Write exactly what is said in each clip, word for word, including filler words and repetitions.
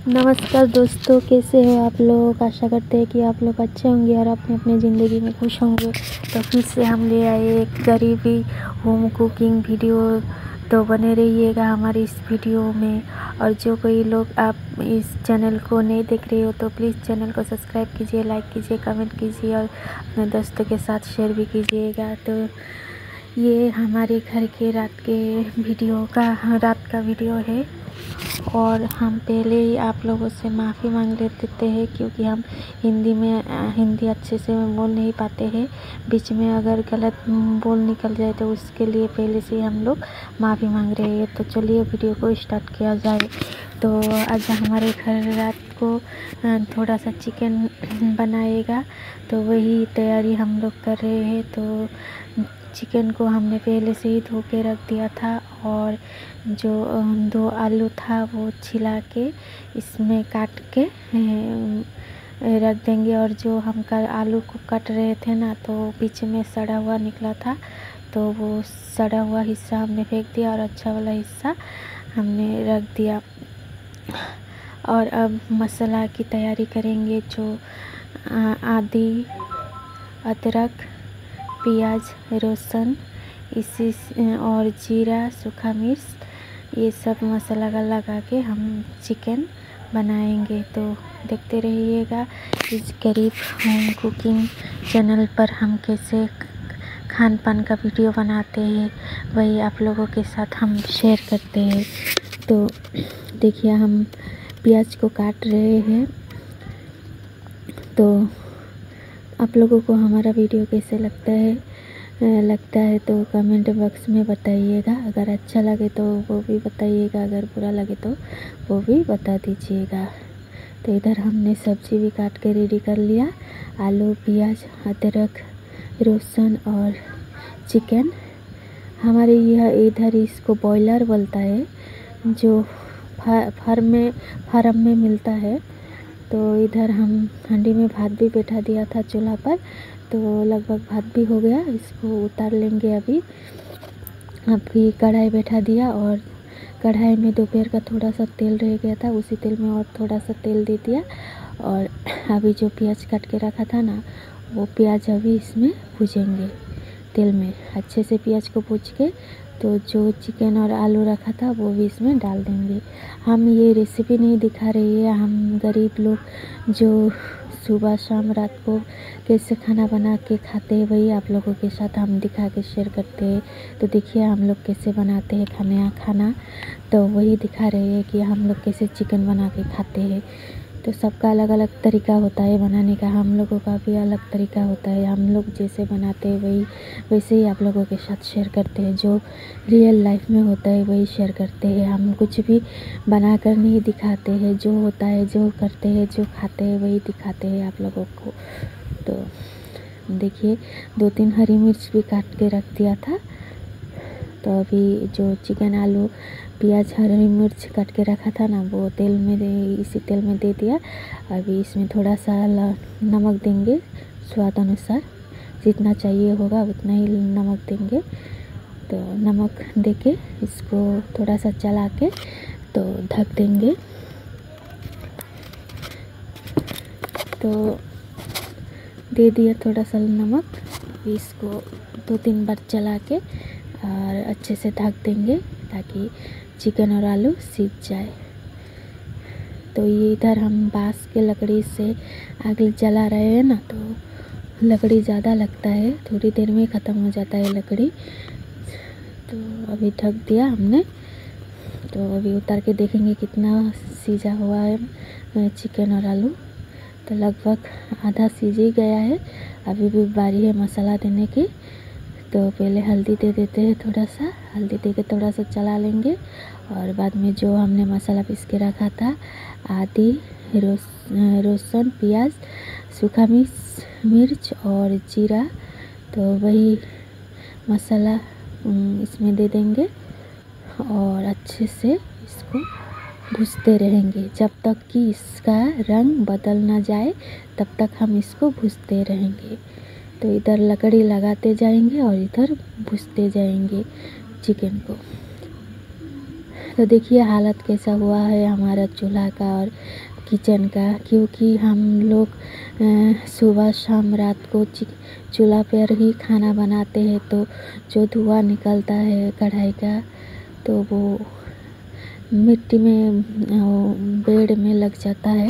नमस्कार दोस्तों, कैसे हो आप लोग। आशा करते हैं कि आप लोग अच्छे होंगे और अपने अपने ज़िंदगी में खुश होंगे। तो फिर से हम ले आए एक गरीबी होम कुकिंग वीडियो। तो बने रहिएगा हमारी इस वीडियो में। और जो कोई लोग आप इस चैनल को नहीं देख रहे हो तो प्लीज़ चैनल को सब्सक्राइब कीजिए, लाइक कीजिए, कमेंट कीजिए और अपने दोस्तों के साथ शेयर भी कीजिएगा। तो ये हमारे घर के रात के वीडियो का रात का वीडियो है। और हम पहले ही आप लोगों से माफ़ी मांग लेते हैं क्योंकि हम हिंदी में हिंदी अच्छे से बोल नहीं पाते हैं। बीच में अगर गलत बोल निकल जाए तो उसके लिए पहले से ही हम लोग माफ़ी मांग रहे हैं। तो चलिए वीडियो को स्टार्ट किया जाए। तो आज हमारे घर रात को थोड़ा सा चिकन बनाएगा, तो वही तैयारी हम लोग कर रहे हैं। तो चिकन को हमने पहले से ही धो के रख दिया था और जो दो आलू था वो छिला के इसमें काट के रख देंगे। और जो हम कर आलू को काट रहे थे ना, तो बीच में सड़ा हुआ निकला था, तो वो सड़ा हुआ हिस्सा हमने फेंक दिया और अच्छा वाला हिस्सा हमने रख दिया। और अब मसाला की तैयारी करेंगे। जो आदि, अदरक, प्याज, लहसुन इसी और जीरा, सूखा मिर्च, ये सब मसाला लगा के हम चिकन बनाएंगे। तो देखते रहिएगा इस गरीब होम कुकिंग चैनल पर हम कैसे खान पान का वीडियो बनाते हैं, वही आप लोगों के साथ हम शेयर करते हैं। तो देखिए हम प्याज को काट रहे हैं। तो आप लोगों को हमारा वीडियो कैसे लगता है लगता है तो कमेंट बॉक्स में बताइएगा। अगर अच्छा लगे तो वो भी बताइएगा, अगर बुरा लगे तो वो भी बता दीजिएगा। तो इधर हमने सब्ज़ी भी काट के रेडी कर लिया। आलू, प्याज, अदरक, लहसुन और चिकन। हमारे यह इधर इसको बॉयलर बोलता है, जो फार्म में फार्म में मिलता है। तो इधर हम हांडी में भात भी बैठा दिया था चूल्हा पर, तो लगभग भात भी हो गया। इसको उतार लेंगे अभी। अभी कढ़ाई बैठा दिया और कढ़ाई में दोपहर का थोड़ा सा तेल रह गया था, उसी तेल में और थोड़ा सा तेल दे दिया। और अभी जो प्याज काट के रखा था ना, वो प्याज अभी इसमें भूजेंगे तेल में। अच्छे से प्याज को भूज के तो जो चिकन और आलू रखा था वो भी इसमें डाल देंगे। हम ये रेसिपी नहीं दिखा रही है, हम गरीब लोग जो सुबह शाम रात को कैसे खाना बना के खाते हैं वही आप लोगों के साथ हम दिखा के शेयर करते हैं। तो देखिए हम लोग कैसे बनाते हैं खाना खाना तो वही दिखा रहे हैं कि हम लोग कैसे चिकन बना के खाते हैं। तो सबका अलग अलग तरीका होता है बनाने का, हम लोगों का भी अलग तरीका होता है। हम लोग जैसे बनाते हैं वही वैसे ही आप लोगों के साथ शेयर करते हैं। जो रियल लाइफ में होता है वही शेयर करते हैं। हम कुछ भी बना कर नहीं दिखाते हैं, जो होता है, जो करते हैं, जो खाते हैं वही दिखाते हैं आप लोगों को। तो देखिए दो तीन हरी मिर्च भी काट के रख दिया था। तो अभी जो चिकन, आलू, प्याज, हरी मिर्च काट के रखा था ना, वो तेल में दे इसी तेल में दे दिया। अभी इसमें थोड़ा सा नमक देंगे स्वाद अनुसार, जितना चाहिए होगा उतना ही नमक देंगे। तो नमक देके इसको थोड़ा सा चला के तो ढक देंगे। तो दे दिया थोड़ा सा नमक। इसको दो तीन बार चला के और अच्छे से ढक देंगे ताकि चिकन और आलू सीज जाए। तो ये इधर हम बांस के लकड़ी से आग जला रहे हैं ना, तो लकड़ी ज़्यादा लगता है, थोड़ी देर में ख़त्म हो जाता है लकड़ी। तो अभी ढक दिया हमने। तो अभी उतार के देखेंगे कितना सीजा हुआ है चिकन और आलू। तो लगभग आधा सीज ही गया है। अभी भी बारी है मसाला देने की। तो पहले हल्दी दे देते हैं, थोड़ा सा हल्दी दे के थोड़ा सा चला लेंगे। और बाद में जो हमने मसाला पीस के रखा था, आदि, लहसुन, प्याज, सूखा मिर्च मिर्च और जीरा, तो वही मसाला इसमें दे देंगे और अच्छे से इसको भूनते रहेंगे जब तक कि इसका रंग बदल ना जाए, तब तक हम इसको भूनते रहेंगे। तो इधर लकड़ी लगाते जाएंगे और इधर भूनते जाएंगे चिकन को। तो देखिए हालत कैसा हुआ है हमारा चूल्हा का और किचन का, क्योंकि हम लोग सुबह शाम रात को चूल्हा पर ही खाना बनाते हैं, तो जो धुआं निकलता है कढ़ाई का तो वो मिट्टी में बेड में लग जाता है,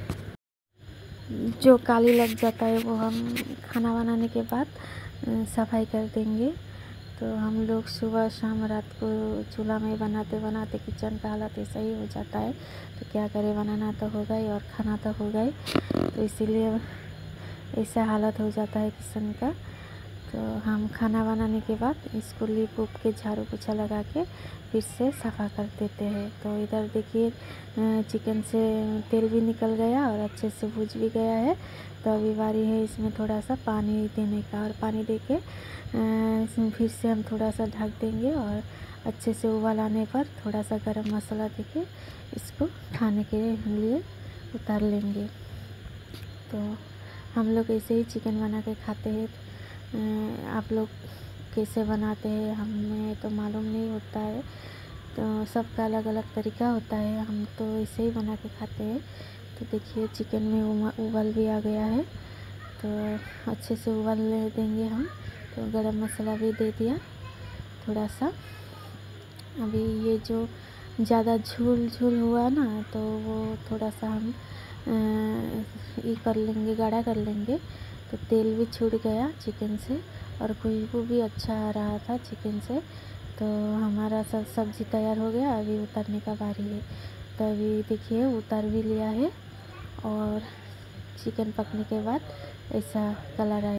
जो काली लग जाता है वो हम खाना बनाने के बाद सफाई कर देंगे। तो हम लोग सुबह शाम रात को चूल्हा में बनाते बनाते किचन का हालत ऐसा ही हो जाता है, तो क्या करें, बनाना तो होगा ही और खाना तो होगा ही, तो इसीलिए ऐसा हालत हो जाता है किचन का। तो हम खाना बनाने के बाद इसको लीप उप के झाड़ू पोछा लगा के फिर से सफ़ा कर देते हैं। तो इधर देखिए चिकन से तेल भी निकल गया और अच्छे से भुज भी गया है। तो अभी बारी है इसमें थोड़ा सा पानी देने का, और पानी देके इसमें फिर से हम थोड़ा सा ढक देंगे और अच्छे से उबाल आने पर थोड़ा सा गरम मसाला देके इसको खाने के लिए उतार लेंगे। तो हम लोग ऐसे ही चिकन बना के खाते हैं। आप लोग कैसे बनाते हैं हमें तो मालूम नहीं होता है, तो सबका अलग अलग तरीका होता है, हम तो ऐसे ही बना के खाते हैं। तो देखिए चिकन में उबाल भी आ गया है, तो अच्छे से उबाल देंगे हम। तो गरम मसाला भी दे दिया थोड़ा सा। अभी ये जो ज़्यादा झूल झूल हुआ ना, तो वो थोड़ा सा हम ये कर लेंगे, गाढ़ा कर लेंगे। तो तेल भी छूट गया चिकन से और खुशबू भी अच्छा आ रहा था चिकन से। तो हमारा सब सब्ज़ी तैयार हो गया, अभी उतारने का बारी है। तो अभी देखिए उतार भी लिया है और चिकन पकने के बाद ऐसा कलर आया।